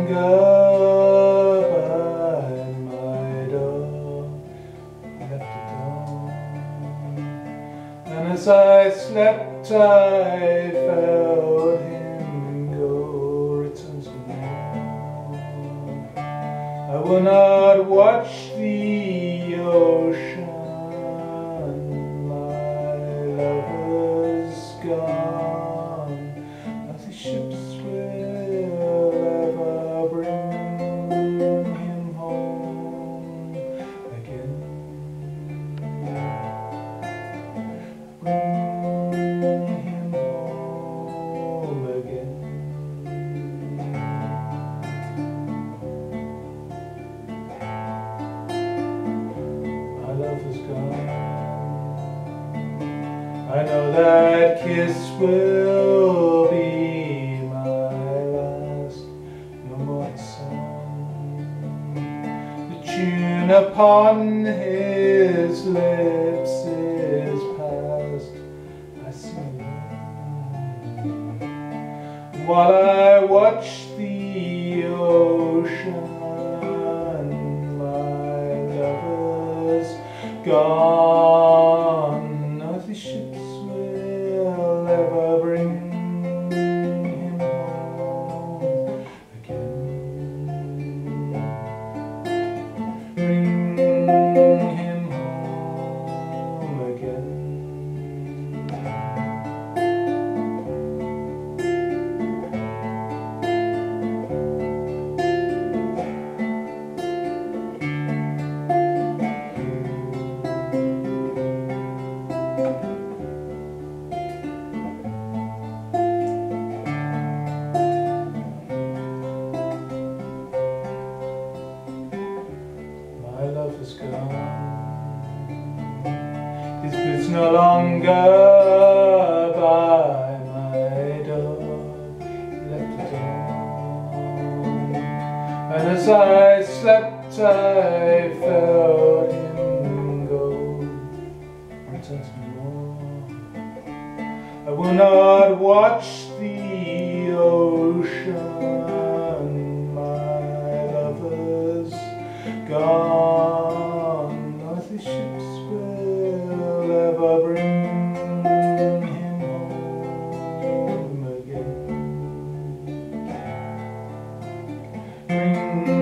longer by my door. He left it on, and as I slept I felt him go, return to more. I will not watch the ocean, my lover's gone. As the ships will ever bring him home again. Bring him home again. My love is gone. I know that kiss will be my last. No more the song, the tune upon his lips is past. I sing alone while I watch the ocean. My lover's gone. No, the ships will ever bring him home again. Bring him home again. My love is gone. His boots no longer by my door. He left it on, and as I slept I felt him go, return to more. I will not watch the ocean. My lover's gone. No, the ships will ever bring him home again. Bring